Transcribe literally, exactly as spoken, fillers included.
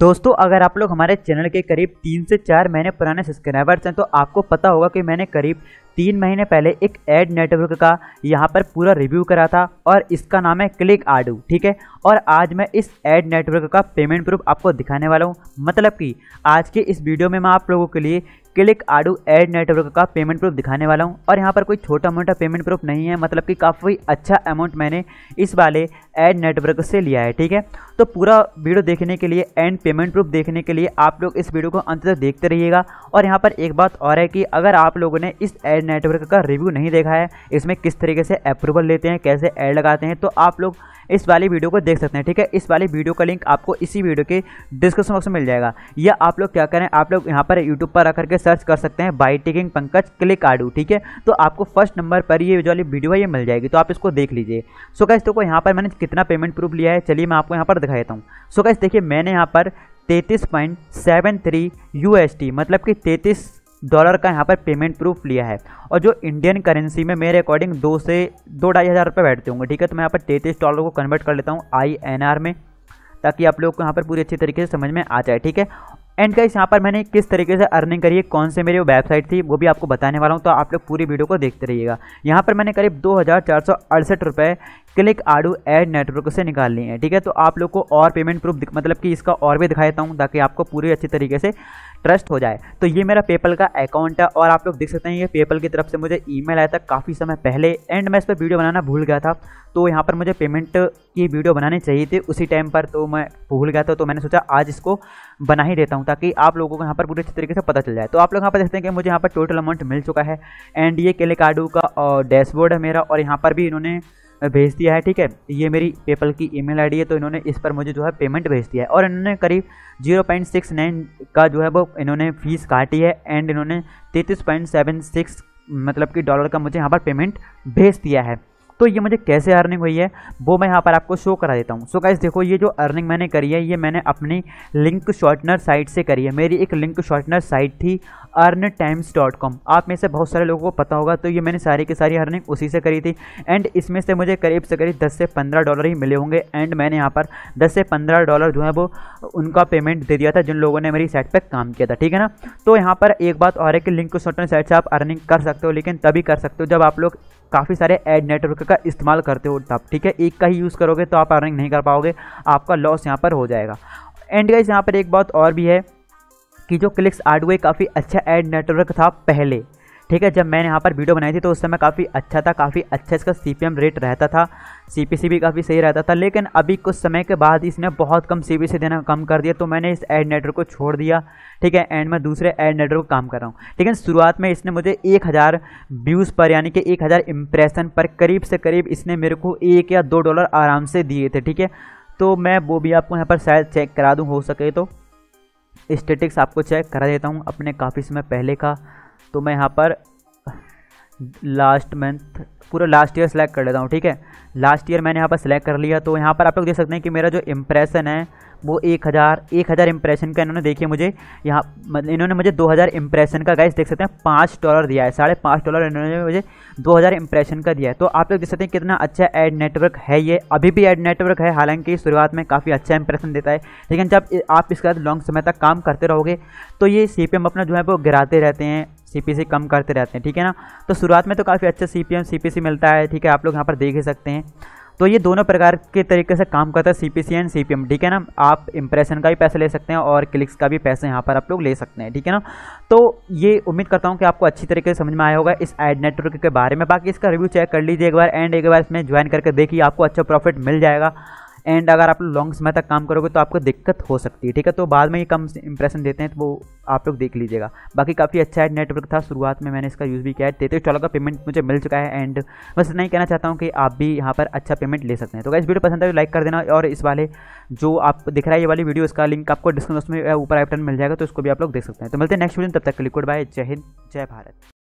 दोस्तों अगर आप लोग हमारे चैनल के करीब तीन से चार महीने पुराने सब्सक्राइबर्स हैं तो आपको पता होगा कि मैंने करीब तीन महीने पहले एक एड नेटवर्क का यहाँ पर पूरा रिव्यू करा था और इसका नाम है क्लिक आडू। ठीक है, और आज मैं इस एड नेटवर्क का पेमेंट प्रूफ आपको दिखाने वाला हूँ। मतलब कि आज के इस वीडियो में मैं आप लोगों के लिए क्लिक आडू एड नेटवर्क का पेमेंट प्रूफ दिखाने वाला हूं। और यहां पर कोई छोटा मोटा पेमेंट प्रूफ नहीं है, मतलब कि काफ़ी अच्छा अमाउंट मैंने इस वाले एड नेटवर्क से लिया है। ठीक है, तो पूरा वीडियो देखने के लिए एंड पेमेंट प्रूफ देखने के लिए आप लोग इस वीडियो को अंत तक देखते रहिएगा। और यहां पर एक बात और है कि अगर आप लोगों ने इस एड नेटवर्क का रिव्यू नहीं देखा है, इसमें किस तरीके से अप्रूवल लेते हैं, कैसे ऐड लगाते हैं, तो आप लोग इस वाली वीडियो को देख सकते हैं। ठीक है, इस वाली वीडियो का लिंक आपको इसी वीडियो के डिस्क्रिप्शन बॉक्स में मिल जाएगा। या आप लोग क्या करें, आप लोग यहाँ पर यूट्यूब पर आकर के सर्च कर सकते हैं बाई टिकिंग पंकज क्लिक आडू। ठीक है, तो आपको फर्स्ट नंबर पर ये वाली वीडियो है ये मिल जाएगी, तो आप इसको देख लीजिए। सो गाइस देखो यहाँ पर मैंने कितना पेमेंट प्रूफ लिया है, चलिए मैं आपको यहाँ पर दिखा देता हूँ। सो गाइस देखिए मैंने यहाँ पर तैंतीस point seven three U S T मतलब कि तैंतीस डॉलर का यहाँ पर पेमेंट प्रूफ लिया है। और जो इंडियन करेंसी में मेरे अकॉर्डिंग दो से दो ढाई हज़ार रुपये बैठते होंगे। ठीक है, तो मैं यहाँ पर तैंतीस डॉलर को कन्वर्ट कर लेता हूँ आई एन आर में, ताकि आप लोग को यहाँ पर पूरी अच्छी तरीके से समझ में आ जाए। ठीक है, एंड गाइस यहाँ पर मैंने किस तरीके से अर्निंग करी है, कौन से मेरी वेबसाइट थी, वो भी आपको बताने वाला हूँ, तो आप लोग पूरी वीडियो को देखते रहिएगा। यहाँ पर मैंने करीब दो हज़ार चार सौ अड़सठ रुपये क्लिक आडू एड नेटवर्क से निकाल लिए हैं। ठीक है, तो आप लोग को और पेमेंट प्रूफ मतलब कि इसका और भी दिखा देता हूँ, ताकि आपको पूरी अच्छी तरीके से ट्रस्ट हो जाए। तो ये मेरा पेपल का अकाउंट है और आप लोग देख सकते हैं ये पेपल की तरफ से मुझे ईमेल आया था काफ़ी समय पहले, एंड मैं इस पर वीडियो बनाना भूल गया था। तो यहाँ पर मुझे पेमेंट की वीडियो बनानी चाहिए थी उसी टाइम पर, तो मैं भूल गया था, तो मैंने सोचा आज इसको बना ही देता हूँ ताकि आप लोगों को यहाँ पर पूरी अच्छी तरीके से पता चल जाए। तो आप लोग यहाँ पर देखते हैं कि मुझे यहाँ पर टोटल अमाउंट मिल चुका है, एंड ये क्लिक आडू का डैशबोर्ड है मेरा, और यहाँ पर भी इन्होंने भेज दिया है। ठीक है, ये मेरी पेपल की ईमेल आईडी है, तो इन्होंने इस पर मुझे जो है पेमेंट भेज दिया है। और इन्होंने करीब ज़ीरो पॉइंट सिक्स नाइन का जो है वो इन्होंने फीस काटी है, एंड इन्होंने तैंतीस पॉइंट सेवन सिक्स मतलब कि डॉलर का मुझे यहाँ पर पेमेंट भेज दिया है। तो ये मुझे कैसे अर्निंग हुई है वो मैं यहाँ पर आपको शो करा देता हूँ। सो गाइस देखो ये जो अर्निंग मैंने करी है ये मैंने अपनी लिंक शॉर्टनर साइट से करी है। मेरी एक लिंक शॉर्टनर साइट थी अर्न टाइम्स डॉट कॉम, आप में से बहुत सारे लोगों को पता होगा। तो ये मैंने सारी की सारी अर्निंग उसी से करी थी, एंड इसमें से मुझे करीब से करीब दस से पंद्रह डॉलर ही मिले होंगे। एंड मैंने यहाँ पर दस से पंद्रह डॉलर जो है वो उनका पेमेंट दे दिया था जिन लोगों ने मेरी साइट पर काम किया था। ठीक है ना, तो यहाँ पर एक बात और है कि लिंक शॉर्टनर साइट से आप अर्निंग कर सकते हो, लेकिन तभी कर सकते हो जब आप लोग काफ़ी सारे एड नेटवर्क का इस्तेमाल करते हो तब। ठीक है, एक का ही यूज़ करोगे तो आप अर्निंग नहीं कर पाओगे, आपका लॉस यहाँ पर हो जाएगा। एंड गाइस यहाँ पर एक बात और भी है कि जो क्लिक्स आडू काफ़ी अच्छा एड नेटवर्क था पहले। ठीक है, जब मैंने यहाँ पर वीडियो बनाई थी तो उस समय काफ़ी अच्छा था, काफ़ी अच्छा इसका सी पी एम रेट रहता था, सी पी सी भी काफ़ी सही रहता था। लेकिन अभी कुछ समय के बाद इसने बहुत कम सी पी सी देना कम कर दिया, तो मैंने इस एड नेटवर्क को छोड़ दिया। ठीक है, एंड मैं दूसरे एड नेटवर्क को काम कर रहा हूँ। ठीक है, शुरुआत में इसने मुझे एक हज़ार व्यूज़ पर यानी कि एक हज़ार इम्प्रेशन पर करीब से करीब इसने मेरे को एक या दो डॉलर आराम से दिए थे। ठीक है, तो मैं वो भी आपको यहाँ पर शायद चेक करा दूँ, हो सके तो स्टेटिक्स आपको चेक करा देता हूँ अपने काफ़ी समय पहले का। तो मैं यहाँ पर लास्ट मंथ पूरा लास्ट ईयर सेलेक्ट कर लेता हूँ। ठीक है, लास्ट ईयर मैंने यहाँ पर सेलेक्ट कर लिया। तो यहाँ पर आप लोग देख सकते हैं कि मेरा जो इम्प्रेशन है वो एक हज़ार एक हज़ार इम्प्रेशन का इन्होंने देखिए मुझे यहाँ मतलब इन्होंने मुझे दो हज़ार इम्प्रेशन का गाइस देख सकते हैं पाँच डॉलर दिया है, साढ़े पाँच डॉलर इन्होंने मुझे दो हज़ार इम्प्रेशन का दिया है। तो आप लोग देख सकते हैं कितना अच्छा एड नेटवर्क है ये, अभी भी एड नेटवर्क है, हालांकि शुरुआत में काफ़ी अच्छा इंप्रेशन देता है, लेकिन जब आप इसके साथ लॉन्ग समय तक काम करते रहोगे तो ये सी पी एम अपना जो है वो गिराते रहते हैं, सी पी सी कम करते रहते हैं। ठीक है ना, तो शुरुआत में तो काफ़ी अच्छा C P M C P C मिलता है। ठीक है, आप लोग यहाँ पर देख ही सकते हैं। तो ये दोनों प्रकार के तरीके से काम करता है C P C and C P M. ठीक है ना, आप इंप्रेशन का भी पैसे ले सकते हैं और क्लिक्स का भी पैसे यहाँ पर आप लोग ले सकते हैं। ठीक है ना, तो ये उम्मीद करता हूँ कि आपको अच्छी तरीके से समझ में आया होगा इस एड नेटवर्क के बारे में। बाकी इसका रिव्यू चेक कर लीजिए एक बार, एंड एक बार इसमें ज्वाइन करके देखिए, आपको अच्छा प्रॉफिट मिल जाएगा। एंड अगर आप लॉन्ग समय तक काम करोगे तो आपको दिक्कत हो सकती है। ठीक है, तो बाद में ये कम इंप्रेशन देते हैं, तो वो आप लोग देख लीजिएगा। बाकी काफ़ी अच्छा एड नेटवर्क था, शुरुआत में मैंने इसका यूज़ भी किया है। तैंतीस डॉलर का पेमेंट मुझे मिल चुका है, एंड बस इतना ही कहना चाहता हूँ कि आप भी यहाँ पर अच्छा पेमेंट ले सकते हैं। तो गाइस वीडियो पसंद है तो लाइक कर देना, और इस वाले जो आप दिख रहा है ये वाली वीडियो, इसका लिंक आपको डिस्क्रिप्शन में ऊपर आई बटन मिल जाएगा, तो इसको भी आप लोग देख सकते हैं। तो मिलते हैं नेक्स्ट वीडियो, तब तक के लिए गुड बाय, जय हिंद, जय भारत।